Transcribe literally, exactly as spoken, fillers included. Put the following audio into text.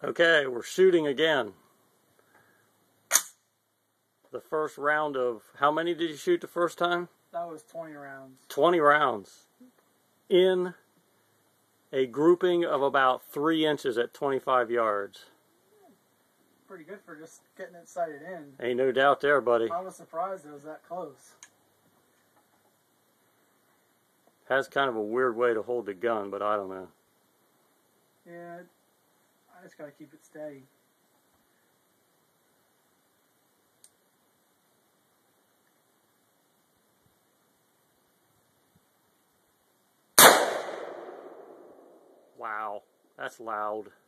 Okay, we're shooting again. The first round of, how many did you shoot the first time? That was twenty rounds. twenty rounds. In a grouping of about three inches at twenty-five yards. Pretty good for just getting it sighted in. Ain't no doubt there, buddy. I was surprised it was that close. Has kind of a weird way to hold the gun, but I don't know. Yeah, I just gotta keep it steady. Wow, that's loud.